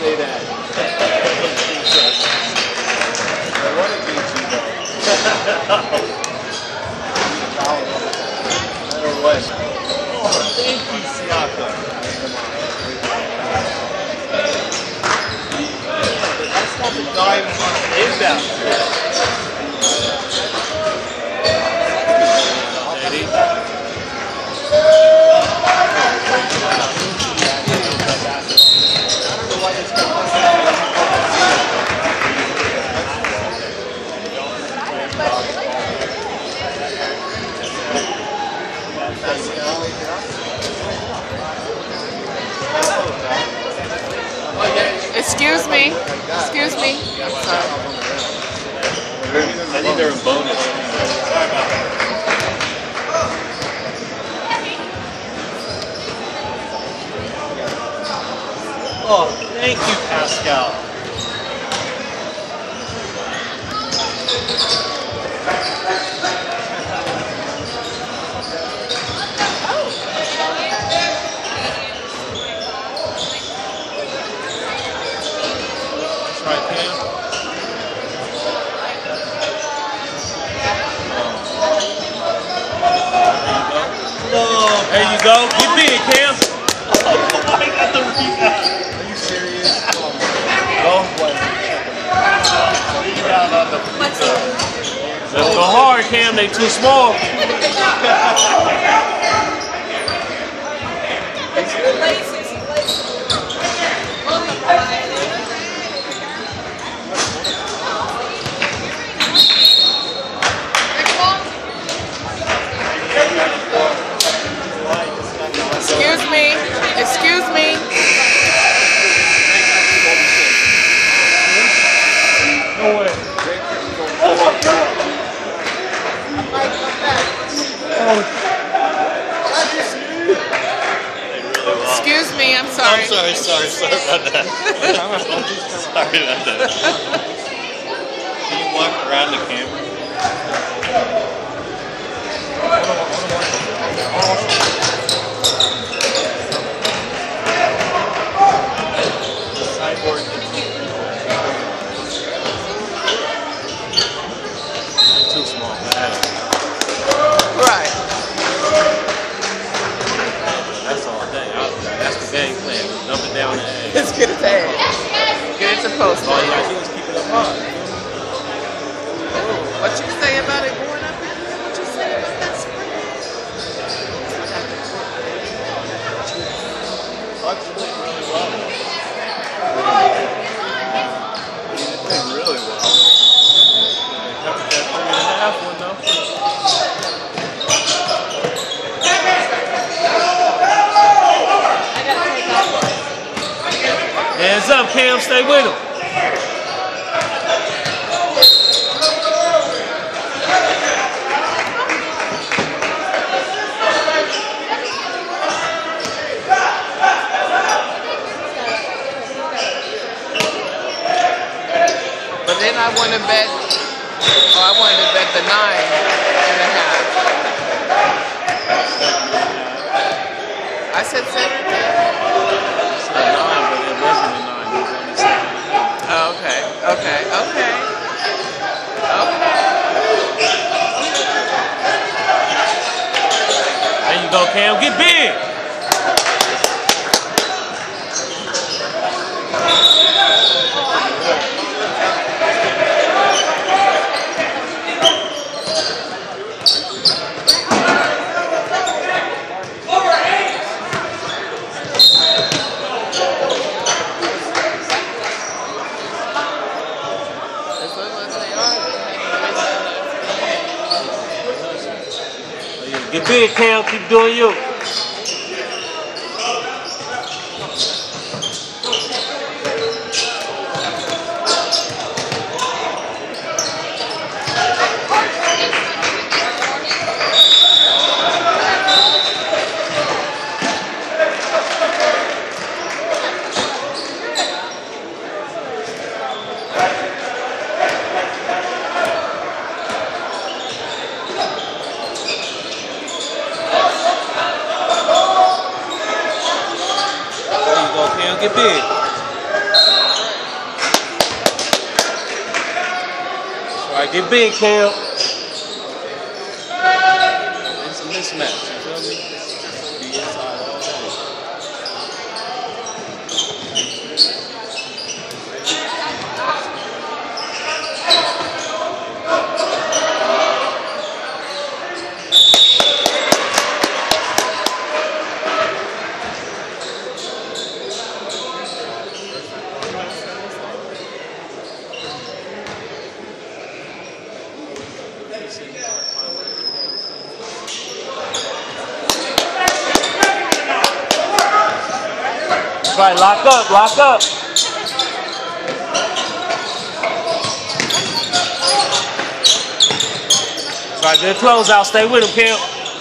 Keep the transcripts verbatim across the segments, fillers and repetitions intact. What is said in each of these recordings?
say that. I want to beat you though. No matter what. Oh, thank you, Siaka. That's not the dive on the inbound. Excuse me. Excuse me. I'm sorry. I think they're in bonus. Oh, thank you, Pascal. There you go. Get big, Cam. Oh, I got the rebound. Are you serious? Oh, what? Rebound on the pizza. Let's go hard, Cam. They too small. Excuse me. Excuse me. No way. Excuse me. I'm sorry. I'm sorry, sorry, sorry about that. Sorry about that. Can you walk around the camera? Too small, man. Right. That's all day. That's the game plan. Dump it down the edge. Let's get it there. Get it to post. All you gotta do is keep it up high. What you say about it going up in there? What you say about that spring? Bucks played really well. He played really well. They covered that three and a half one though. Hands up, Cam. Stay with him. But then I want to bet, oh, I wanted to bet the nine and a half. I said seven and a half. I said nine, but it wasn't a nine. It was only seven and a half. Oh, okay, okay, okay. Okay. There you go, Cam. Get big. Get big, Cam. Keep doing you. Get big. right, get big, Cam. It's a mismatch, you feel me? Be inside all day. Right, lock up, lock up. Right, good closeout. Stay with him, Cam.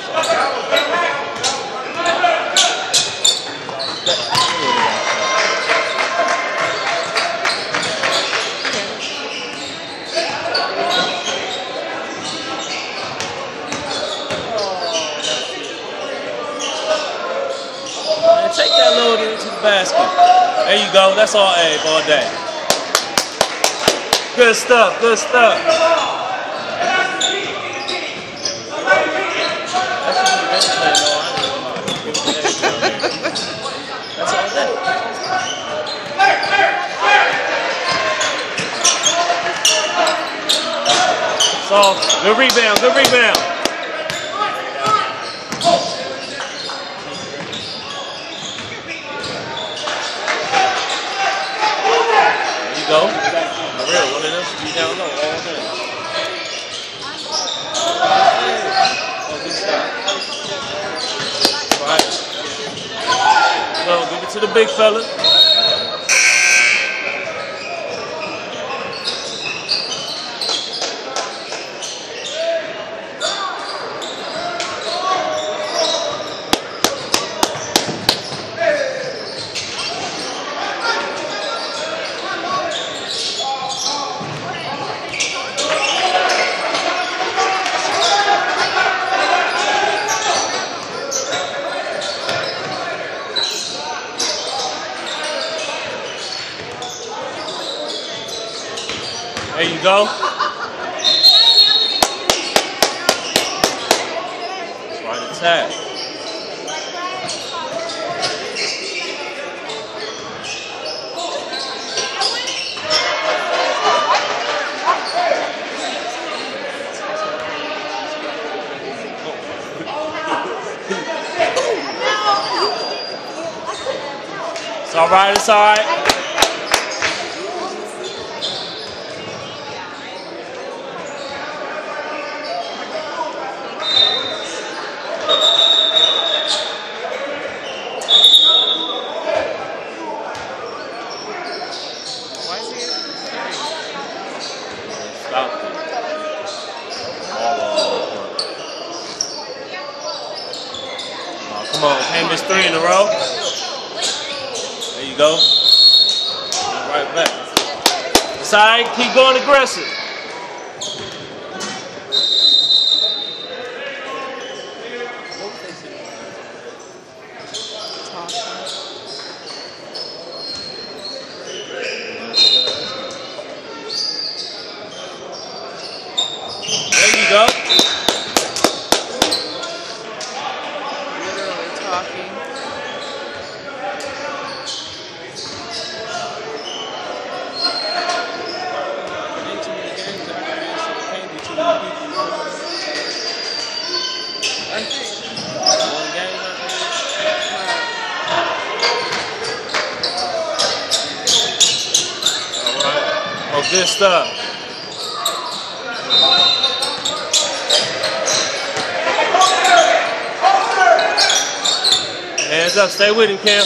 Take that load into the basket. There you go. That's all Abe all day. Good stuff. Good stuff. That's all day. So, good rebound. Good rebound. Go. For real, one of them should be down low all day. Oh, good shot. Right. Go, give it to the big fella. There you go. Right attack. It's all right, it's all right. Come on, can't miss three in a row. There you go. Right back. It's all right, keep going aggressive. There you go. Oh, good stuff. Hands up, stay with him, Cam.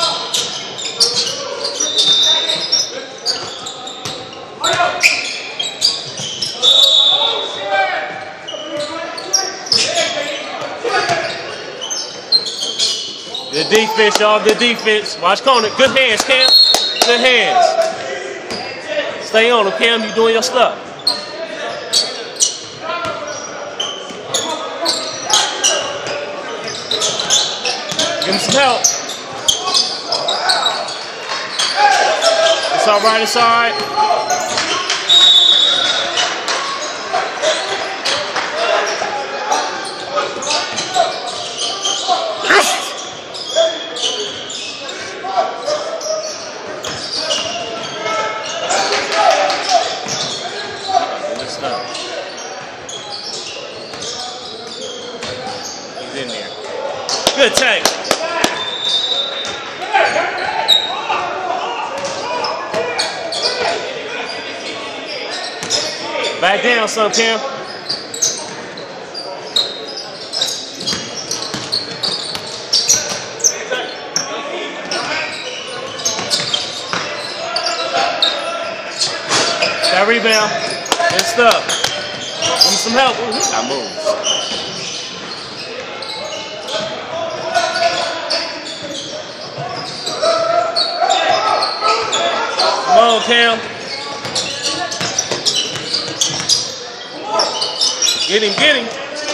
Good defense, y'all. Good defense. Watch corner. Good hands, Cam. Good hands. Stay on him, Cam. You doing your stuff. Give him some help. It's all right. It's all right. Good take. Back down, son, Cam. That rebound. Good stuff. Give me some help. I move. Come on, Cam. Get him, get him.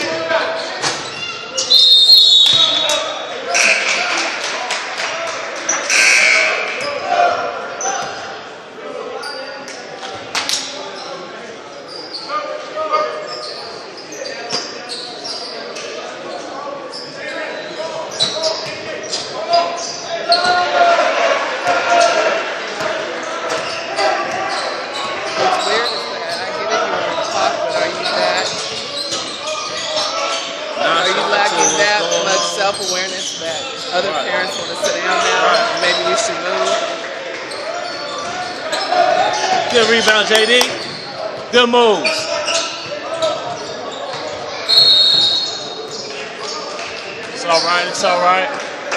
Self-awareness that other right. parents want to sit down now, right. maybe you should move. Good rebound, J D. Good moves. It's all right, it's all right.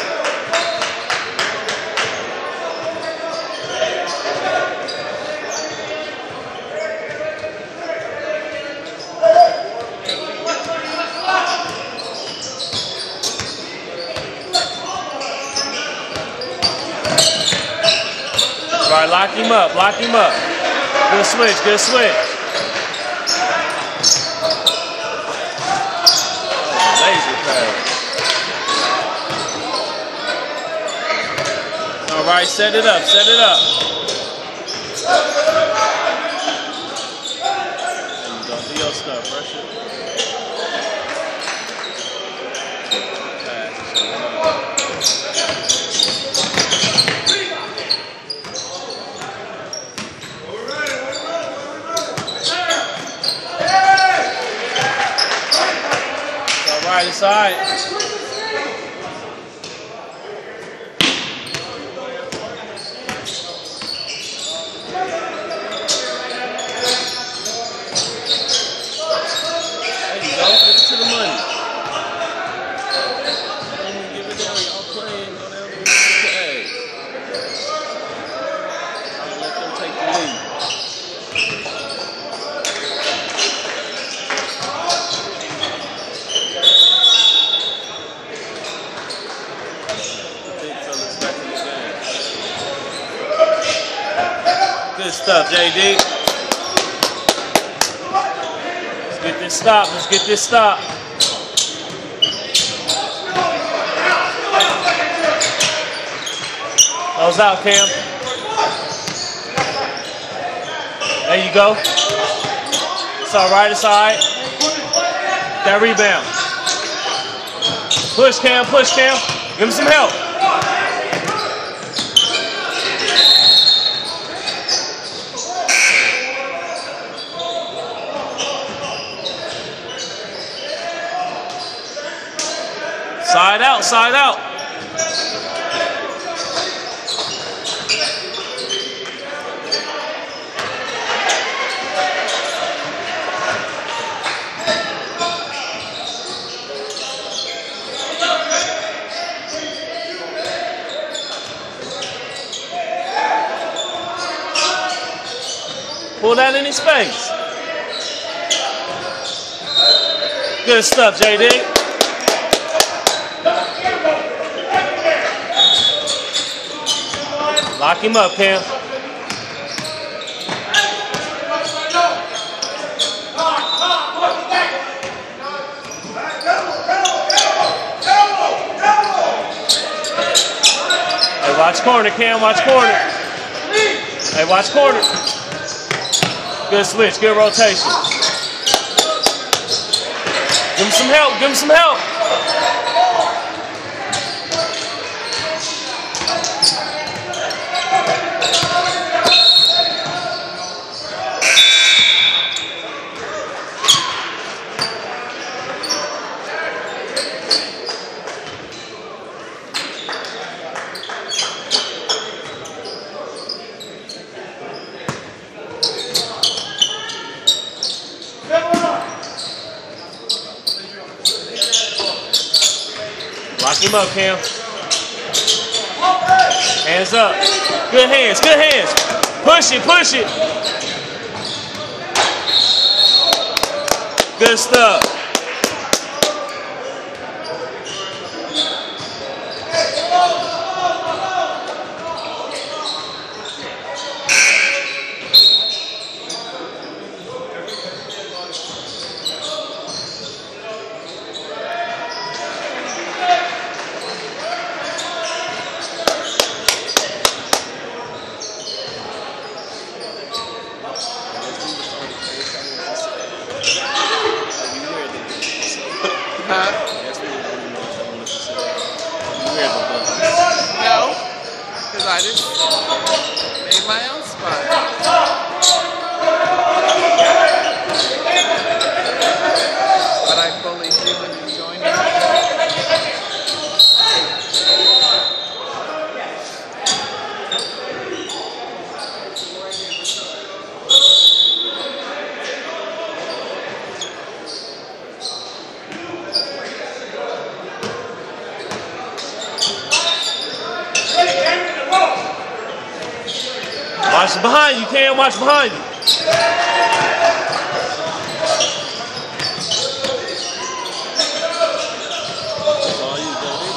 All right, lock him up, lock him up. Good switch, good switch. Oh, laser pass. All right, set it up, set it up. There you go, do your stuff, Russia. Right inside. There you go. Give it to the money. Give it down. Y'all playing. Go down there. Okay. I'll let them take the lead. Good stuff, J D. Let's get this stop. Let's get this stop. Close out, Cam. There you go. It's all right. It's all right. That rebound. Push, Cam. Push, Cam. Give him some help. Side out, side out. Pull that in his face. Good stuff, J D. Lock him up, Cam. Hey, watch corner, Cam. Watch corner. Hey, watch corner. Good switch. Good rotation. Give him some help. Give him some help. him up, Cam. Hands up. Good hands, good hands. Push it, push it. Good stuff. Huh? No, because I just made my own spot. But I bullied you when you joined me. Watch behind you, Cam. Watch behind you. That's all you, baby.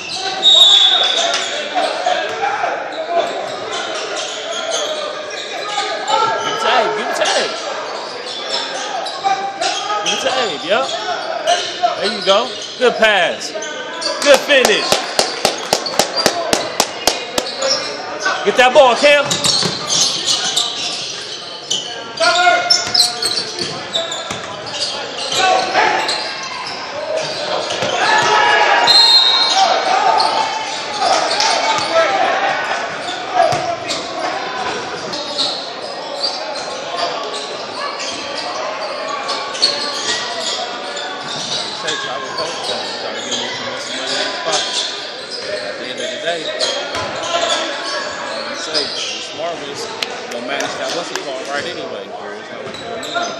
Give tag, give tag. Give tag, yep. There you go. Good pass. Good finish. Get that ball, Cam. Marvelous gonna manage that what's it called right anyway. Where it's not like they're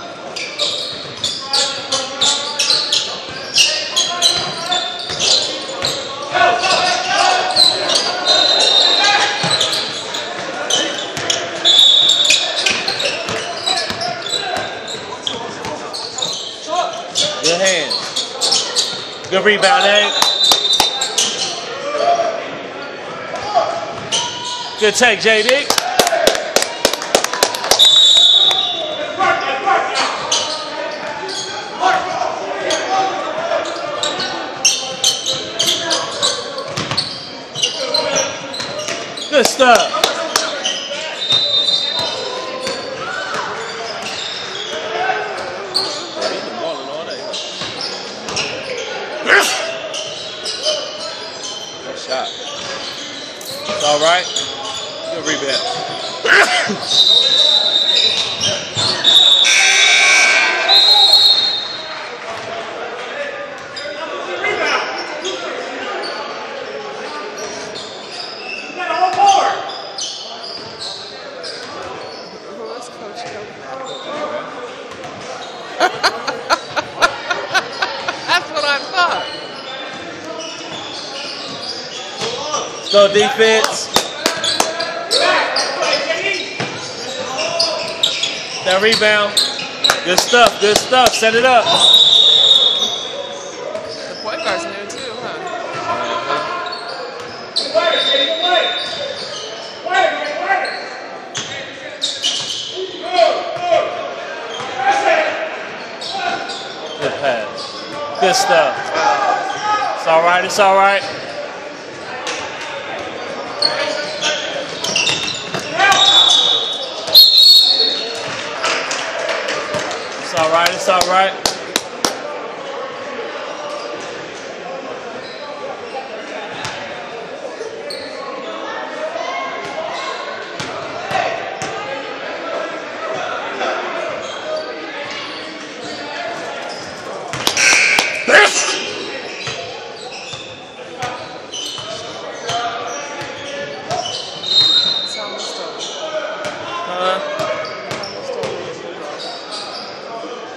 good hands. Good rebound, eh? Good take, J D. Good stuff. Good shot. It's all right. Good rebound. That's what I thought. Go defense. That rebound. Good stuff, good stuff. Set it up. The point guard's in there too, huh? Good pass. Good stuff. It's all right, it's all right. It's all right, it's all right.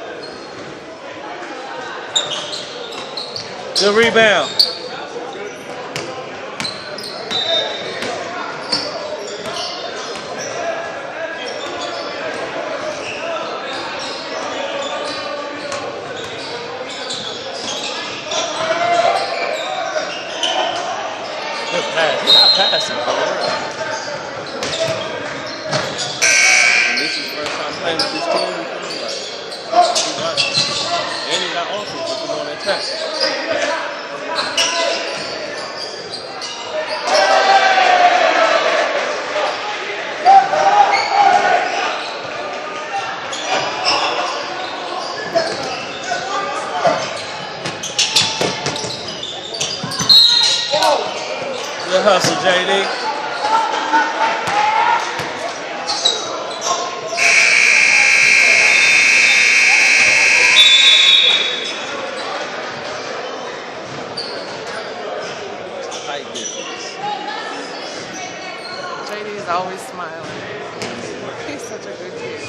Good rebound. awesome. And this is his first time playing with this team. Like, he got it. And he got offense if you want to attack. Good hustle, J D. Height difference. J D is always smiling. He's such a good kid.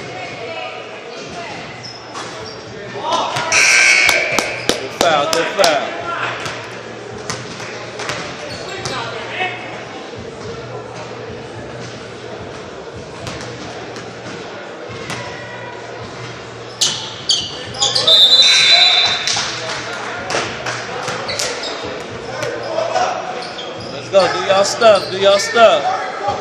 Good foul, good foul. Let's go, do y'all stuff, do y'all stuff.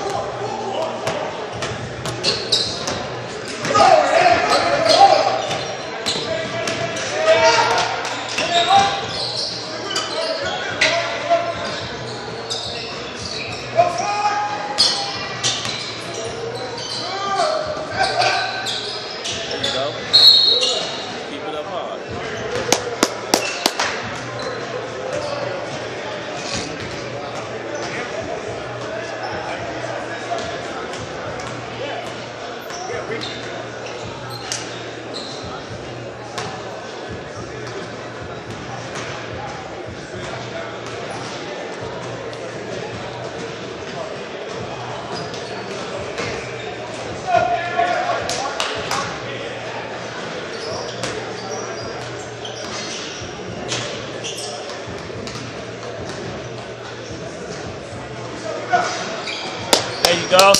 There you go. Keep it up hard. There you go.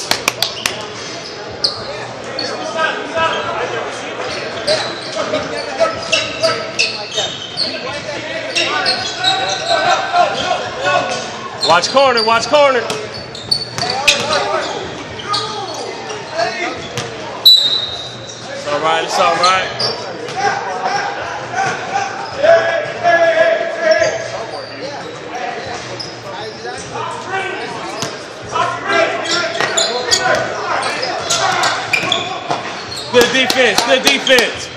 Watch corner, watch corner. It's all right, it's all right. Good defense, good defense.